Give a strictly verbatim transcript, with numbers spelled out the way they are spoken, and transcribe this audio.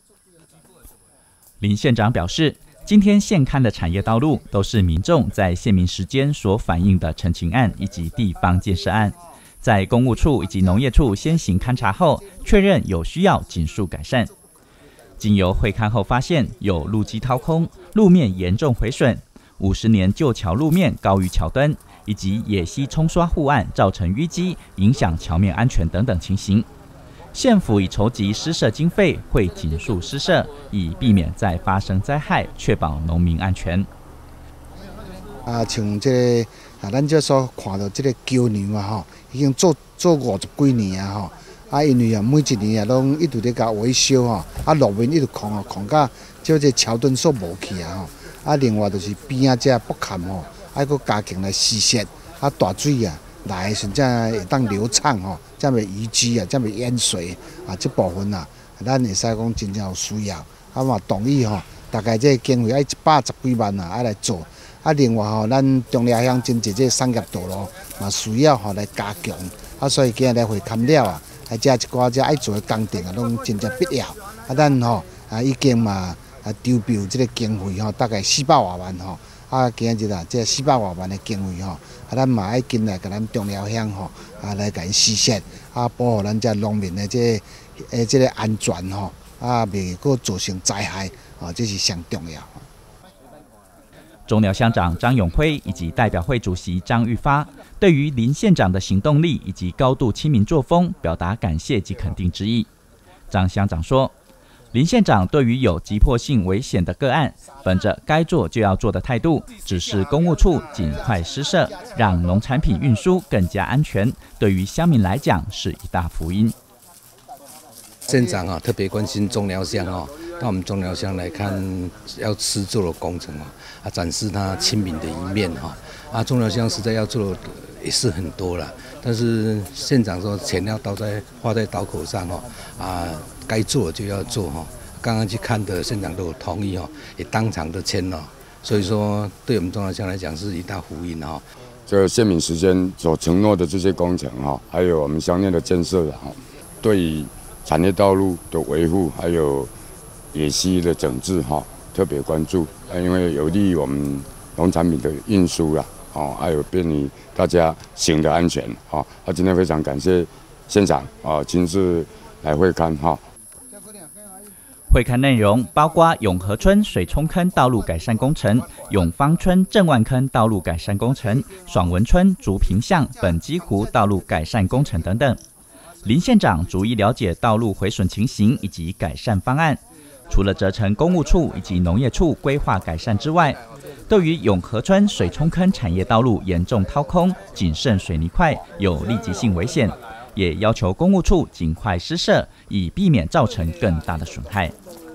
林县长表示，今天现勘的产业道路都是民众在县民时间所反映的陈情案以及地方建设案，在公务处以及农业处先行勘查后，确认有需要尽速改善。经由会勘后发现，有路基掏空、路面严重毁损、五十年旧桥路面高于桥墩，以及野溪冲刷护岸造成淤积，影响桥面安全等等情形。县府已筹集施设经费，会紧速施设，以避免再发生灾害，确保农民安全。 啊，像这个啊，咱这所看到这个桥梁啊，吼，已经做做五十几年啊，吼。啊，因为啊，每一年啊，拢一直咧甲维修吼，啊，路面一直空啊，空到即这桥墩所无去啊，吼。啊，另外就是边啊这木坎吼，啊，搁加强来施设，啊，大水啊来时才会当流畅吼，才袂淤积啊，才袂淹水啊，这部分啊，咱会使讲真正有需要，啊嘛同意吼，大概这经费爱一百十几万啊，爱来做。啊，另外吼，咱中寮乡经济这产业道路嘛需要吼来加强，啊，所以今日来会勘了啊。啊，遮一寡遮爱做的工程啊，拢真正必要。啊，咱吼啊已经嘛啊筹备这个经费吼，大概四百外万吼。啊，今日啊，这四百外万的经费吼，啊，咱嘛爱进来甲咱中寮乡吼啊来甲因施设，啊，保护咱遮农民的这诶这个安全吼，啊，袂搁造成灾害，啊，这是上重要。 中寮乡长张永辉以及代表会主席张玉发对于林县长的行动力以及高度亲民作风表达感谢及肯定之意。张乡长说，林县长对于有急迫性危险的个案，本着该做就要做的态度，指示公务处尽快施设，让农产品运输更加安全，对于乡民来讲是一大福音。 县长啊，特别关心中寮乡哦。到我们中寮乡来看要施做的工程啊，展示他亲民的一面哈。啊，中寮乡实在要做的也是很多了，但是县长说钱要刀在花在刀口上哈，啊，该做就要做哈。刚刚去看的县长都有同意哈，也当场的签了，所以说对我们中寮乡来讲是一大福音哈。 这个县民时间所承诺的这些工程哈，还有我们乡内的建设哈，对于产业道路的维护还有野溪的整治哈，特别关注，因为有利于我们农产品的运输啦，哦，还有便于大家行的安全，哈。啊，今天非常感谢县长啊亲自来会勘哈。 会勘内容包括永和村水冲坑道路改善工程、永芳村郑万坑道路改善工程、爽文村竹屏巷本基湖道路改善工程等等。林县长逐一了解道路毁损情形以及改善方案。除了责成公务处以及农业处规划改善之外，对于永和村水冲坑产业道路严重掏空、仅剩水泥块，有立即性危险，也要求公务处尽快施设，以避免造成更大的损害。